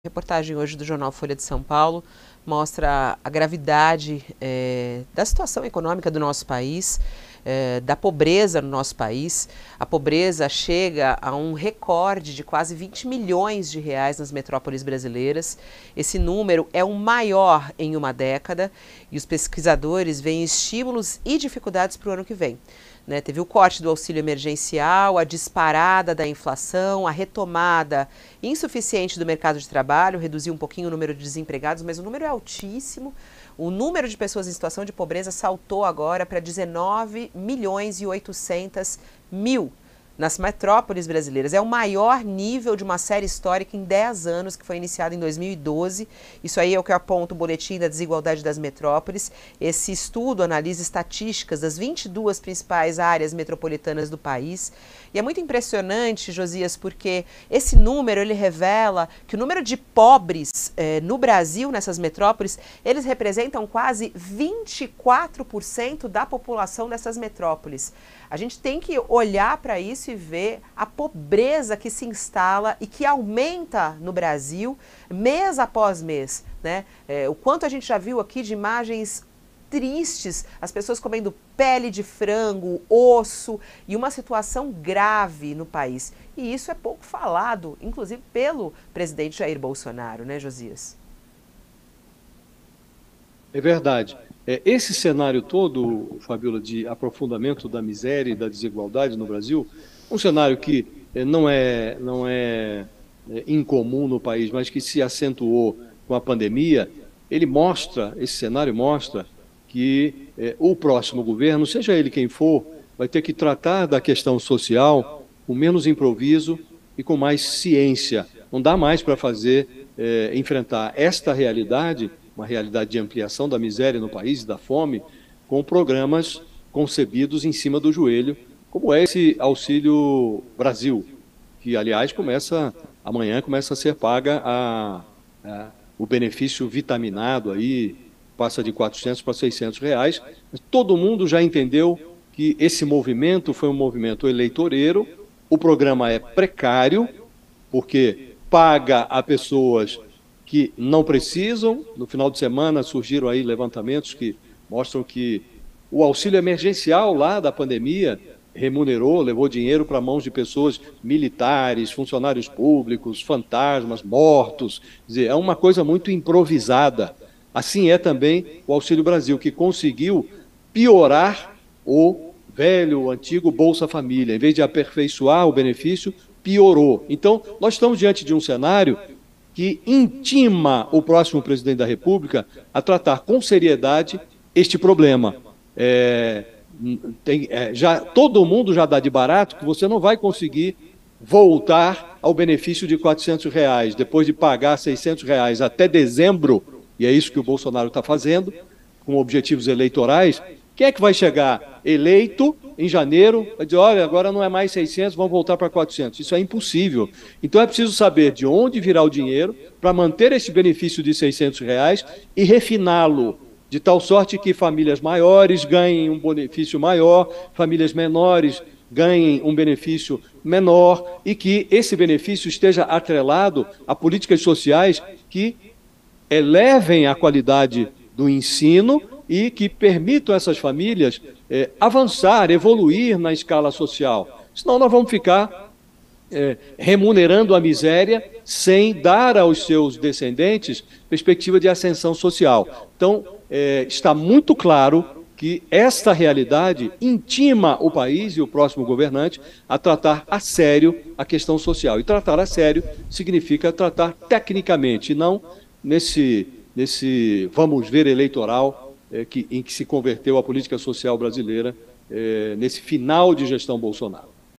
A reportagem hoje do jornal Folha de São Paulo mostra a gravidade da situação econômica do nosso país, da pobreza no nosso país. A pobreza chega a um recorde de quase 20 milhões de reais nas metrópoles brasileiras. Esse número é o maior em uma década e os pesquisadores veem estímulos e dificuldades para o ano que vem. Teve o corte do auxílio emergencial, a disparada da inflação, a retomada insuficiente do mercado de trabalho, reduziu um pouquinho o número de desempregados, mas o número é altíssimo. O número de pessoas em situação de pobreza saltou agora para 19 milhões e 800 mil nas metrópoles brasileiras. É o maior nível de uma série histórica em 10 anos, que foi iniciada em 2012. Isso aí é o que aponta o Boletim da Desigualdade das Metrópoles. Esse estudo analisa estatísticas das 22 principais áreas metropolitanas do país. E é muito impressionante, Josias, porque esse número ele revela que o número de pobres no Brasil, nessas metrópoles, eles representam quase 24% da população dessas metrópoles. A gente tem que olhar para isso e ver a pobreza que se instala e que aumenta no Brasil mês após mês, o quanto a gente já viu aqui de imagens tristes, as pessoas comendo pele de frango, osso, e uma situação grave no país. E isso é pouco falado, inclusive pelo presidente Jair Bolsonaro, né, Josias? É verdade. Esse cenário todo, Fabiola, de aprofundamento da miséria e da desigualdade no Brasil, um cenário que não é incomum no país, mas que se acentuou com a pandemia, esse cenário mostra que o próximo governo, seja ele quem for, vai ter que tratar da questão social com menos improviso e com mais ciência. Não dá mais para enfrentar esta realidade, uma realidade de ampliação da miséria no país e da fome, com programas concebidos em cima do joelho, como é esse Auxílio Brasil, que, aliás, amanhã começa a ser paga o benefício vitaminado, aí passa de R$ 400 para R$ 600. Mas todo mundo já entendeu que esse movimento foi um movimento eleitoreiro, o programa é precário, porque paga a pessoas que não precisam. No final de semana surgiram aí levantamentos que mostram que o auxílio emergencial lá da pandemia levou dinheiro para mãos de pessoas militares, funcionários públicos, fantasmas, mortos. Quer dizer, é uma coisa muito improvisada. Assim é também o Auxílio Brasil, que conseguiu piorar o antigo Bolsa Família. Em vez de aperfeiçoar o benefício, piorou. Então, nós estamos diante de um cenário que intima o próximo presidente da República a tratar com seriedade este problema. Todo mundo já dá de barato que você não vai conseguir voltar ao benefício de R$ 400, depois de pagar R$ 600 até dezembro, e é isso que o Bolsonaro está fazendo, com objetivos eleitorais. Quem é que vai chegar eleito em janeiro, vai dizer, olha, agora não é mais 600, vamos voltar para 400. Isso é impossível. Então é preciso saber de onde virá o dinheiro para manter esse benefício de R$ 600 e refiná-lo, de tal sorte que famílias maiores ganhem um benefício maior, famílias menores ganhem um benefício menor e que esse benefício esteja atrelado a políticas sociais que elevem a qualidade do ensino e que permitam a essas famílias avançar, evoluir na escala social. Senão nós vamos ficar remunerando a miséria sem dar aos seus descendentes perspectiva de ascensão social. Então, está muito claro que esta realidade intima o país e o próximo governante a tratar a sério a questão social. E tratar a sério significa tratar tecnicamente, e não nesse vamos ver eleitoral em que se converteu a política social brasileira nesse final de gestão Bolsonaro.